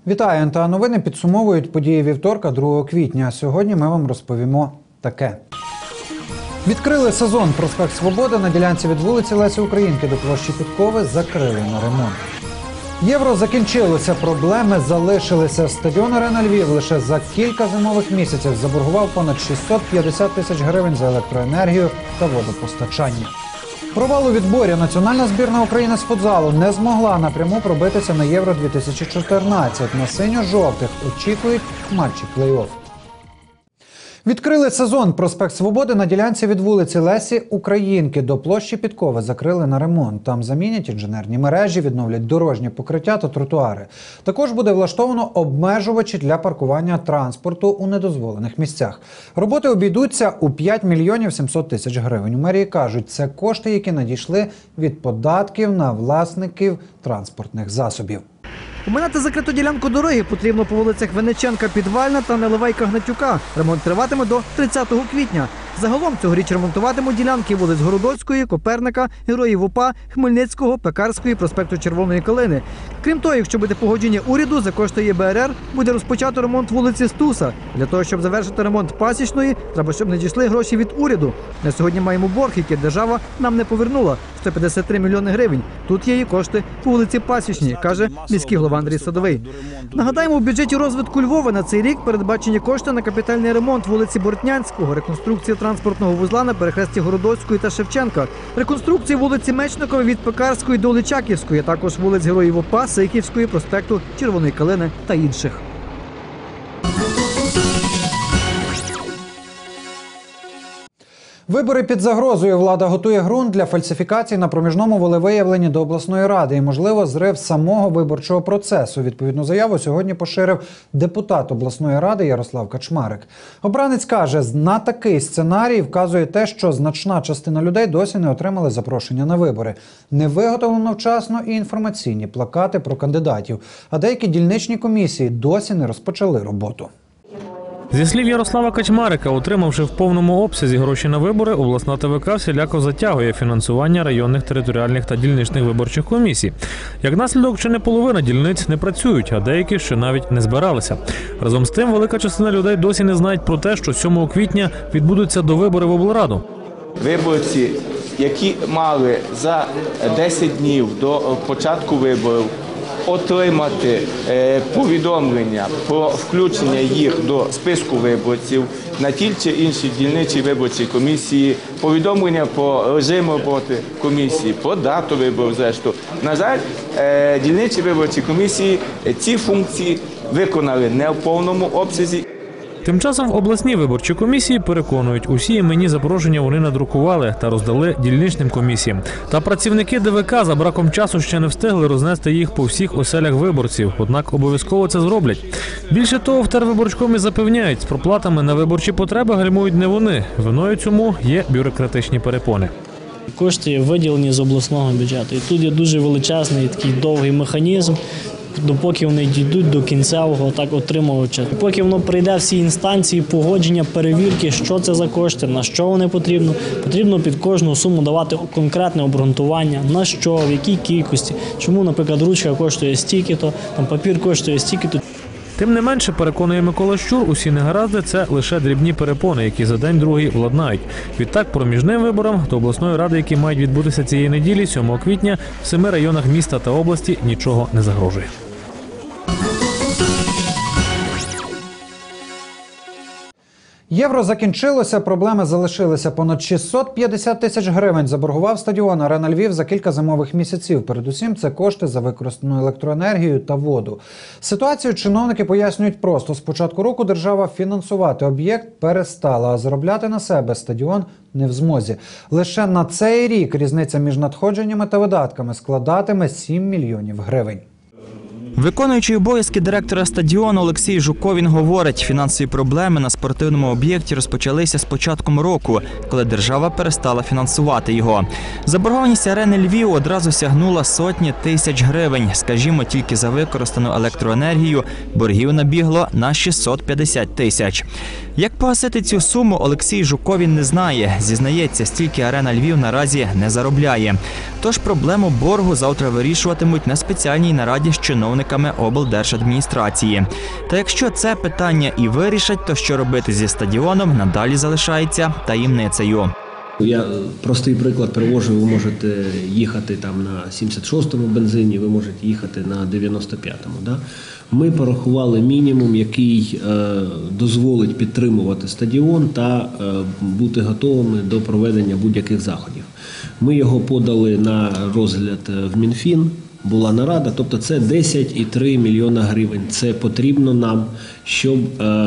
Вітаю, НТА Новини підсумовують події вівторка, 2 квітня. Сьогодні ми вам розповімо таке. Відкрили сезон. Проспект Свободи на ділянці від вулиці Лесі Українки до площі Підкови закрили на ремонт. Євро закінчилося, проблеми залишилися. Стадіон «Арена Львів» лише за кілька зимових місяців заборгував понад 650 тисяч гривень за електроенергію та водопостачання. Провал у відборі. Національна збірна України з футзалу не змогла напряму пробитися на Євро-2014. На синьо-жовтих очікують матчі плей-офф. Відкрили сезон. Проспект Свободи на ділянці від вулиці Лесі Українки до площі Підкови закрили на ремонт. Там замінять інженерні мережі, відновлять дорожнє покриття та тротуари. Також буде влаштовано обмежувачі для паркування транспорту у недозволених місцях. Роботи обійдуться у 5 мільйонів 700 тисяч гривень. У мерії кажуть, це кошти, які надійшли від податків на власників транспортних засобів. Оминати закриту ділянку дороги потрібно по вулицях Винниченка, Підвальна та Наливайка-Гнатюка. Ремонт триватиме до 30 квітня. Загалом цьогоріч ремонтуватимуть ділянки вулиць Городоцької, Коперника, Героїв УПА, Хмельницького, Пекарської, проспекту Червоної Калини. Крім того, якщо буде погодження уряду, за кошти ЄБРР буде розпочато ремонт вулиці Стуса. Для того, щоб завершити ремонт Пасічної, треба, щоб надійшли гроші від уряду. На сьогодні маємо борг, який держава нам не повернула – 153 мільйони гривень. Тут є і кошти по вулиці Пасічній, каже міський голова Андрій Садовий. Нагадаємо, у бюджеті розвитку Львова на цей рік передбачені кошти на капітальний ремонт вулиці Бортнянського, реконструкцію транспортного вузла на перехресті Городоцької та Шевченка, реконструкцію вулиці Мечникової від Пекарської до Личаківської, а також вулиць Героїв УПА, Сихівської, проспекту Червоної Калини та інших. Вибори під загрозою. Влада готує ґрунт для фальсифікацій на проміжному волевиявленні до обласної ради і, можливо, зрив самого виборчого процесу. Відповідну заяву сьогодні поширив депутат обласної ради Ярослав Качмарик. Обранець каже, на такий сценарій вказує те, що значна частина людей досі не отримали запрошення на вибори. Не виготовлено вчасно і інформаційні плакати про кандидатів, а деякі дільничні комісії досі не розпочали роботу. Зі слів Ярослава Качмарика, отримавши в повному обсязі гроші на вибори, обласна ТВК всіляко затягує фінансування районних, територіальних та дільничних виборчих комісій. Як наслідок, чи не половина дільниць не працюють, а деякі ще навіть не збиралися. Разом з тим, велика частина людей досі не знають про те, що 7 квітня відбудуться довибори в облраду. Виборці, які мали за 10 днів до початку виборів отримати повідомлення про включення їх до списку виборців на ті чи інші дільничі виборчі комісії, повідомлення про режим роботи комісії, про дату виборів, зрештою. На жаль, дільничі виборчі комісії ці функції виконали не в повному обсязі. Тим часом в обласній виборчій комісії переконують, усі іменні запрошення вони надрукували та роздали дільничним комісіям. Та працівники ДВК за браком часу ще не встигли рознести їх по всіх оселях виборців, однак обов'язково це зроблять. Більше того, в тервиборчкомі запевняють, з проплатами на виборчі потреби гальмують не вони. Виною цьому є бюрократичні перепони. Кошти виділені з обласного бюджету. І тут є дуже величезний такий довгий механізм, допоки вони дійдуть до кінцевого отримувача. Поки воно пройде всі інстанції, погодження, перевірки, що це за кошти, на що вони потрібно. Потрібно під кожну суму давати конкретне обґрунтування, на що, в якій кількості. Чому, наприклад, ручка коштує стільки-то, папір коштує стільки-то. Тим не менше, переконує Микола Щур, усі негаразди – це лише дрібні перепони, які за день-другий владнають. Відтак, проміжним виборам до обласної ради, які мають відбутися цієї неділі, 7 квітня, в 7 районах міста та області нічого не загрожує. Євро закінчилося, проблеми залишилися. Понад 650 тисяч гривень заборгував стадіон «Арена Львів» за кілька зимових місяців. Передусім, це кошти за використану електроенергію та воду. Ситуацію чиновники пояснюють просто. З початку року держава фінансувати об'єкт перестала, а заробляти на себе стадіон не в змозі. Лише на цей рік різниця між надходженнями та видатками складатиме 7 мільйонів гривень. Виконуючий обов'язки директора стадіону Олексій Жуковін говорить, фінансові проблеми на спортивному об'єкті розпочалися з початком року, коли держава перестала фінансувати його. Заборгованість «Арени Львів» одразу сягнула сотні тисяч гривень. Скажімо, тільки за використану електроенергію боргів набігло на 650 тисяч. Як погасити цю суму, Олексій Жуковін не знає. Зізнається, стільки «Арена Львів» наразі не заробляє. Тож проблему боргу завтра вирішуватимуть на спеціальній нараді з чиновниками чиновниками облдержадміністрації. Та якщо це питання і вирішать, то що робити зі стадіоном надалі залишається таємницею. Я простий приклад привожу, ви можете їхати там на 76-му бензині, ви можете їхати на 95-му. Да? Ми порахували мінімум, який дозволить підтримувати стадіон та бути готовими до проведення будь-яких заходів. Ми його подали на розгляд в Мінфін, була нарада, тобто це 10,3 мільйона гривень. Це потрібно нам, щоб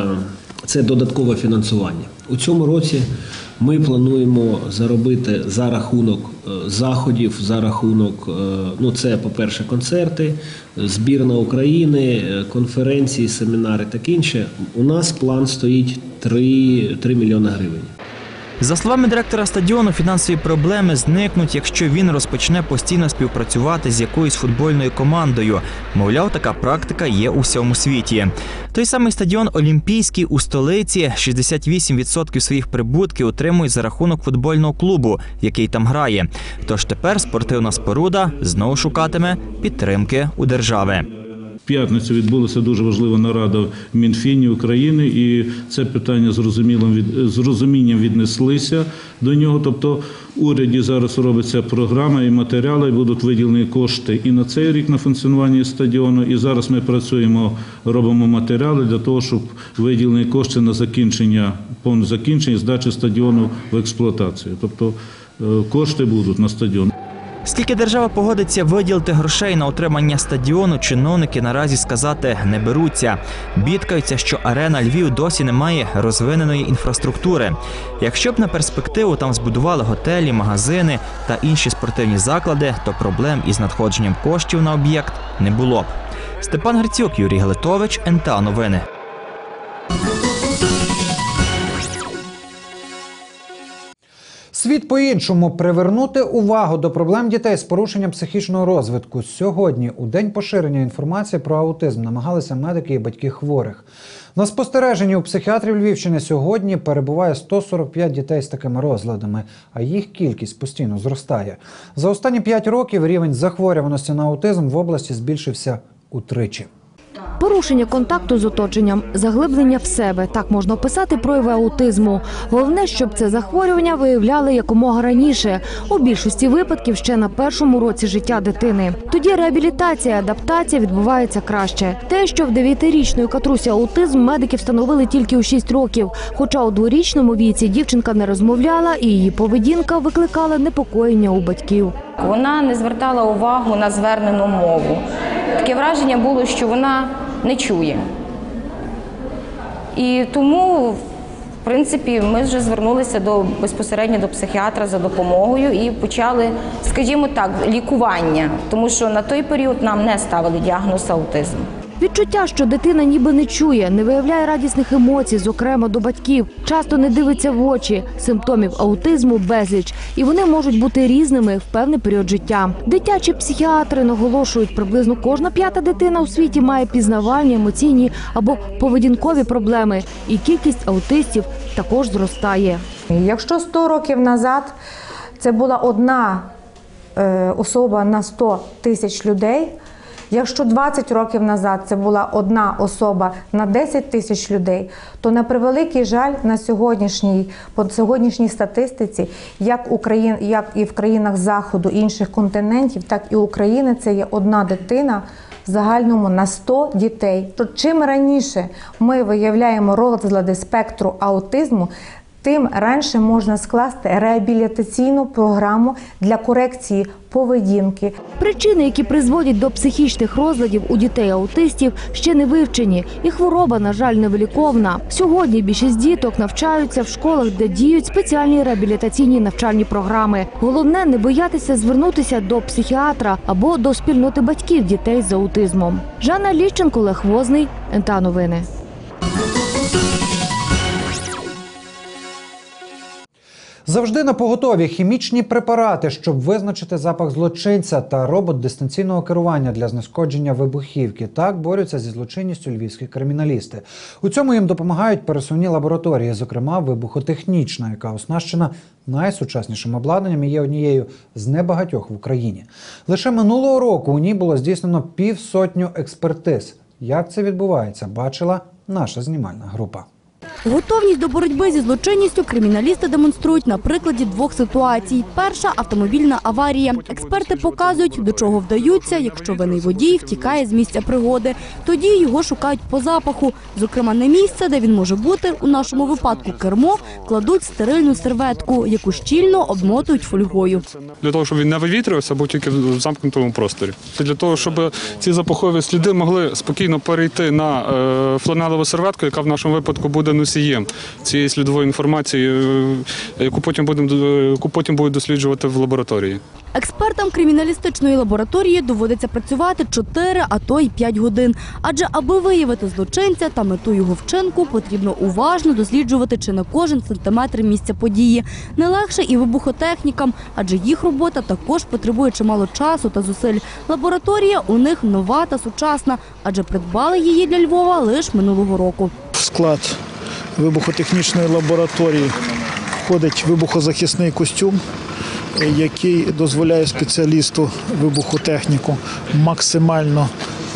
це додаткове фінансування. У цьому році ми плануємо заробити за рахунок заходів, за рахунок, це, по-перше, концерти, збірна України, конференції, семінари та інше. У нас план стоїть 3 мільйони гривень. За словами директора стадіону, фінансові проблеми зникнуть, якщо він розпочне постійно співпрацювати з якоюсь футбольною командою. Мовляв, така практика є у всьому світі. Той самий стадіон «Олімпійський» у столиці 68% своїх прибутків отримують за рахунок футбольного клубу, який там грає. Тож тепер спортивна споруда знову шукатиме підтримки у держави. В п'ятницю відбулася дуже важлива нарада в Мінфіні України, і це питання з розумінням віднеслися до нього. Тобто в уряді зараз робиться програма і матеріали, і будуть виділені кошти і на цей рік на функціонування стадіону. І зараз ми працюємо, робимо матеріали для того, щоб виділені кошти на повне закінчення здачі стадіону в експлуатацію. Тобто кошти будуть на стадіон. Скільки держава погодиться виділити грошей на утримання стадіону, чиновники наразі сказати не беруться. Бідкаються, що арена Львів досі не має розвиненої інфраструктури. Якщо б на перспективу там збудували готелі, магазини та інші спортивні заклади, то проблем із надходженням коштів на об'єкт не було б. Степан Грицюк, Юрій Галитович, НТА Новини. Світ по-іншому – привернути увагу до проблем дітей з порушенням психічного розвитку. Сьогодні, у день поширення інформації про аутизм, намагалися медики і батьки хворих. На спостереженні у психіатрів Львівщини сьогодні перебуває 145 дітей з такими розладами, а їх кількість постійно зростає. За останні 5 років рівень захворюваності на аутизм в області збільшився утричі. Порушення контакту з оточенням, заглиблення в себе – так можна описати прояви аутизму. Головне, щоб це захворювання виявляли якомога раніше. У більшості випадків ще на першому році життя дитини. Тоді реабілітація і адаптація відбувається краще. Те, що в 9-річної Катрусі аутизм, медики встановили тільки у 6 років. Хоча у 2-річному віці дівчинка не розмовляла і її поведінка викликала непокоєння у батьків. Вона не звертала увагу на звернену мову. Таке враження було, що вона не чує. І тому, в принципі, ми вже звернулися безпосередньо до психіатра за допомогою і почали, скажімо так, лікування. Тому що на той період нам не ставили діагноз аутизм. Відчуття, що дитина ніби не чує, не виявляє радісних емоцій, зокрема до батьків, часто не дивиться в очі, симптомів аутизму безліч, і вони можуть бути різними в певний період життя. Дитячі психіатри наголошують, приблизно кожна 5-та дитина у світі має пізнавальні, емоційні або поведінкові проблеми, і кількість аутистів також зростає. Якщо 100 років назад це була одна особа на 100 тисяч людей, якщо 20 років назад це була одна особа на 10 тисяч людей, то на превеликий жаль по сьогоднішній статистиці, як і в країнах Заходу, інших континентів, так і України, це є одна дитина в загальному на 100 дітей. Чим раніше ми виявляємо розлади спектру аутизму, тим раніше можна скласти реабілітаційну програму для корекції поведінки. Причини, які призводять до психічних розладів у дітей-аутистів, ще не вивчені. І хвороба, на жаль, невиліковна. Сьогодні більшість діток навчаються в школах, де діють спеціальні реабілітаційні навчальні програми. Головне – не боятися звернутися до психіатра або до спільноти батьків дітей з аутизмом. Жанна Ліщенко, Олег Возний, НТА Новини. Завжди на поготові хімічні препарати, щоб визначити запах злочинця, та робот дистанційного керування для знешкодження вибухівки. Так борються зі злочинністю львівські криміналісти. У цьому їм допомагають пересувні лабораторії, зокрема вибухотехнічна, яка оснащена найсучаснішим обладнанням і є однією з небагатьох в Україні. Лише минулого року у ній було здійснено 50 експертиз. Як це відбувається, бачила наша знімальна група. Готовність до боротьби зі злочинністю криміналісти демонструють на прикладі двох ситуацій. Перша – автомобільна аварія. Експерти показують, до чого вдаються, якщо винний водій втікає з місця пригоди. Тоді його шукають по запаху. Зокрема, на місце, де він може бути, у нашому випадку кермо, кладуть стерильну серветку, яку щільно обмотують фольгою. Для того, щоб він не вивітрювався, або тільки в замкнутому просторі. Це для того, щоб ці запахові сліди могли спокійно перейти на фланелеву серветку, яка в нашому випадку буде носієм цієї слідової інформації, яку потім будуть досліджувати в лабораторії. Експертам криміналістичної лабораторії доводиться працювати 4, а то й 5 годин. Адже аби виявити злочинця та мету його вчинку, потрібно уважно досліджувати чи не кожен сантиметр місця події. Не легше і вибухотехнікам, адже їх робота також потребує чимало часу та зусиль. Лабораторія у них нова та сучасна, адже придбали її для Львова лише минулого року. В склад вибухотехнічної лабораторії входить вибухозахисний костюм, який дозволяє спеціалісту вибухотехніку максимально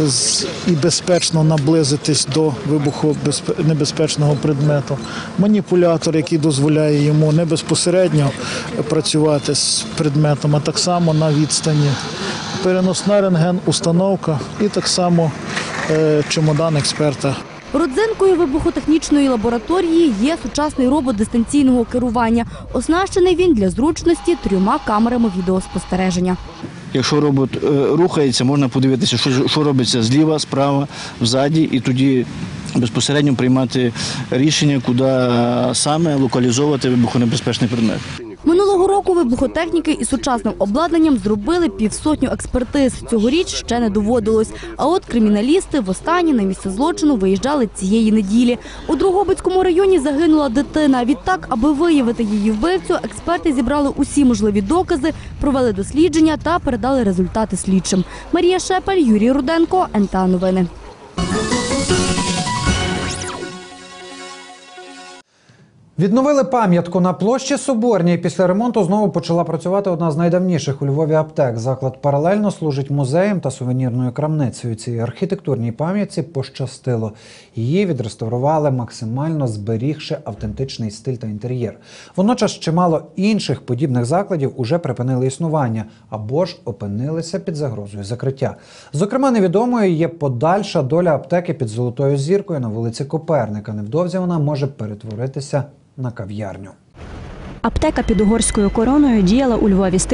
і безпечно наблизитись до вибухонебезпечного предмету. Маніпулятор, який дозволяє йому не безпосередньо працювати з предметом, а так само на відстані. Переносна рентген-установка і так само чемодан експерта. Родзинкою вибухотехнічної лабораторії є сучасний робот дистанційного керування. Оснащений він для зручності 3 камерами відеоспостереження. Якщо робот рухається, можна подивитися, що робиться зліва, справа, взаді, і тоді безпосередньо приймати рішення, куди саме локалізовувати вибухонебезпечний предмет. Минулого року вибухотехніки із сучасним обладнанням зробили 50 експертиз. Цьогоріч ще не доводилось. А от криміналісти востаннє на місце злочину виїжджали цієї неділі. У Дрогобицькому районі загинула дитина. Відтак, аби виявити її вбивцю, експерти зібрали усі можливі докази, провели дослідження та передали результати слідчим. Марія Шепель, Юрій Руденко, НТА Новини. Відновили пам'ятку на площі Соборній. Після ремонту знову почала працювати одна з найдавніших у Львові аптек. Заклад паралельно служить музеєм та сувенірною крамницею. Цій архітектурній пам'ятці пощастило. Її відреставрували, максимально зберігши автентичний стиль та інтер'єр. Водночас чимало інших подібних закладів уже припинили існування або ж опинилися під загрозою закриття. Зокрема, невідомою є подальша доля аптеки під Золотою Зіркою на вулиці Коперника. Невдовзі вона може перетворитися на кав'ярню. Аптека під Угорською короною діяла у Львові з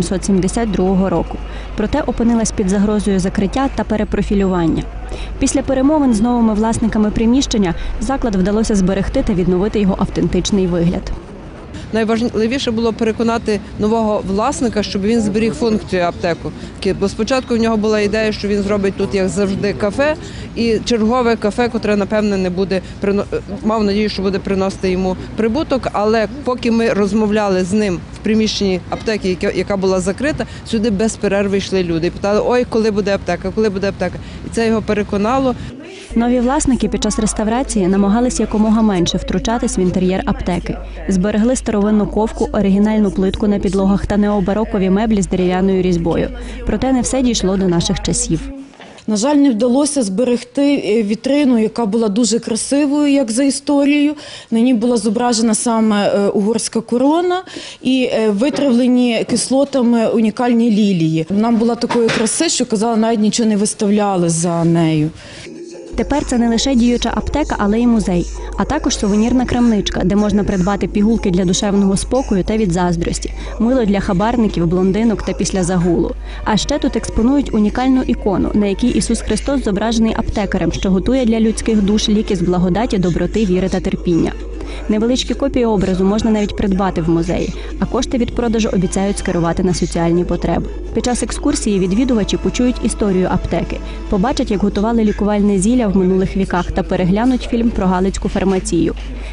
1772 року. Проте опинилась під загрозою закриття та перепрофілювання. Після перемовин з новими власниками приміщення заклад вдалося зберегти та відновити його автентичний вигляд. Найважливіше було переконати нового власника, щоб він зберіг функцію аптеки. Бо спочатку в нього була ідея, що він зробить тут, як завжди, кафе, і чергове кафе, котре, напевне, не буде, мав надію, що буде приносити йому прибуток, але поки ми розмовляли з ним в приміщенні аптеки, яка була закрита, сюди без перерви йшли люди і питали, ой, коли буде аптека, коли буде аптека. І це його переконало. Нові власники під час реставрації намагались якомога менше втручатись в інтер'єр аптеки. Зберегли старовинну ковку, оригінальну плитку на підлогах та необарокові меблі з дерев'яною різьбою. Проте не все дійшло до наших часів. На жаль, не вдалося зберегти вітрину, яка була дуже красивою, як за історією. На ній була зображена саме угорська корона і витравлені кислотами унікальні лілії. Вона була такої краси, що, казали, навіть нічого не виставляли за нею. Тепер це не лише діюча аптека, але й музей, а також сувенірна крамничка, де можна придбати пігулки для душевного спокою та від заздрості, мило для хабарників, блондинок та після загулу. А ще тут експонують унікальну ікону, на якій Ісус Христос зображений аптекарем, що готує для людських душ ліки з благодаті, доброти, віри та терпіння. Невеличкі копії образу можна навіть придбати в музеї, а кошти від продажу обіцяють скерувати на соціальні потреби. Під час екскурсії відвідувачі почують історію аптеки, побачать, як готували лікувальне зілля в минулих віках та переглянуть фільм про галицьку фармацію.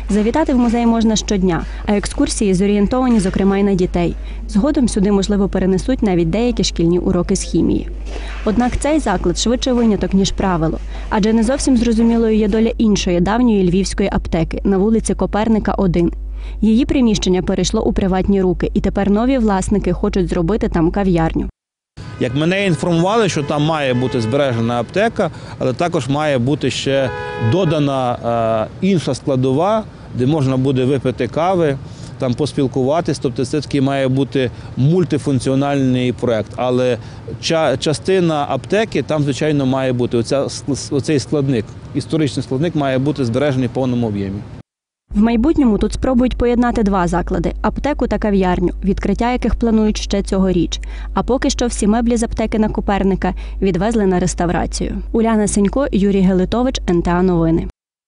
Завітати в музей можна щодня, а екскурсії зорієнтовані, зокрема, й на дітей. Згодом сюди, можливо, перенесуть навіть деякі шкільні уроки з хімії. Однак цей заклад швидше виняток, ніж правило. Адже не зовсім зрозумілою є доля іншої давньої львівської аптеки на вулиці Коперника, 1. Її приміщення перейшло у приватні руки, і тепер нові власники хочуть зробити там кав'ярню. Як мене інформували, що там має бути збережена аптека, але також має бути ще додана інша складова, де можна буде випити кави, там поспілкуватись. Тобто це такий має бути мультифункціональний проєкт. Але частина аптеки там, звичайно, має бути. Оцей складник, історичний складник має бути збережений в повному об'ємі. В майбутньому тут спробують поєднати 2 заклади – аптеку та кав'ярню, відкриття яких планують ще цьогоріч. А поки що всі меблі з аптеки на Коперника відвезли на реставрацію. Уляна Сенько, Юрій Гелитович, НТА Новини.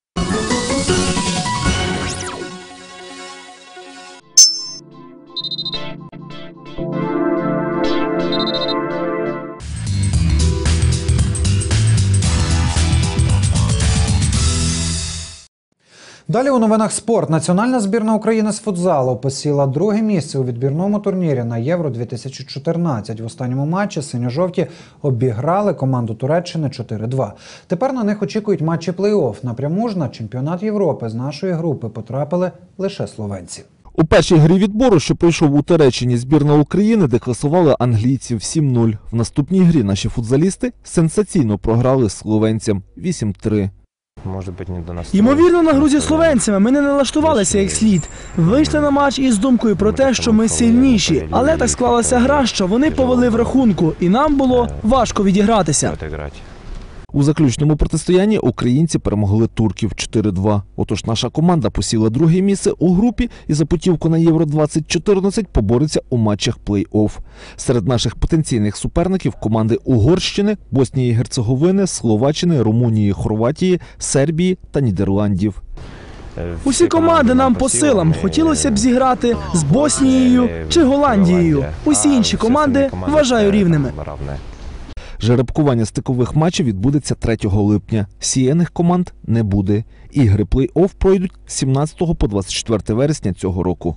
Далі у новинах спорт. Національна збірна України з футзалу посіла 2-е місце у відбірному турнірі на Євро-2014. В останньому матчі синьо-жовті обіграли команду Туреччини 4-2. Тепер на них очікують матчі плей-офф. Напряму ж на чемпіонат Європи з нашої групи потрапили лише словенці. У першій грі відбору, що пройшов у Туреччині, збірна України декласувала англійців 7-0. В наступній грі наші футзалісти сенсаційно програли словенцям 8-3. Ймовірно, на гру зі словенцями ми не налаштувалися як слід. Вийшли на матч із думкою про те, що ми сильніші. Але так склалася гра, що вони повели в рахунку, і нам було важко відігратися. У заключному протистоянні українці перемогли турків 4-2. Отож наша команда посіла 2-е місце у групі і за путівку на Євро-2014 побореться у матчах плей-офф. Серед наших потенційних суперників команди Угорщини, Боснії і Герцеговини, Словаччини, Румунії, Хорватії, Сербії та Нідерландів. Усі команди нам по силам. Хотілося б зіграти з Боснією чи Голландією. Усі інші команди вважаю рівними. Жеребкування стикових матчів відбудеться 3 липня. Сіяних команд не буде. Ігри плей-офф пройдуть з 17 по 24 вересня цього року.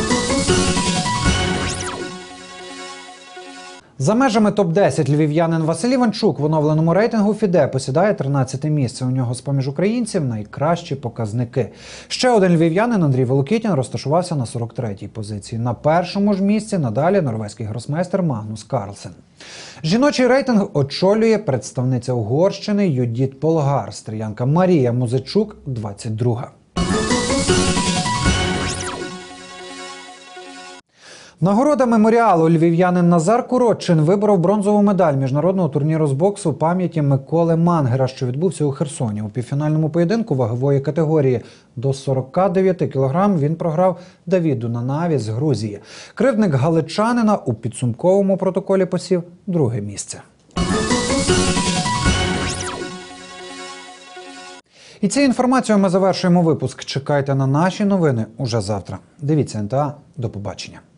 За межами топ-10 львів'янин Василь Іванчук в оновленому рейтингу ФІДЕ посідає 13-те місце. У нього з-поміж українців найкращі показники. Ще один львів'янин Андрій Волокітін розташувався на 43-й позиції. На першому ж місці надалі норвезький гросмейстер Магнус Карлсен. Жіночий рейтинг очолює представниця Угорщини Юдіт Полгар, стріянка Марія Музичук, 22-га. Нагорода меморіалу львів'янин Назар Куротчин виборов бронзову медаль міжнародного турніру з боксу пам'яті Миколи Мангера, що відбувся у Херсоні. У півфінальному поєдинку вагової категорії до 49 кг він програв Давіду Нанаві з Грузії. Кривдник галичанина у підсумковому протоколі посів 2-е місце. І цією інформацією ми завершуємо випуск. Чекайте на наші новини уже завтра. Дивіться НТА. До побачення.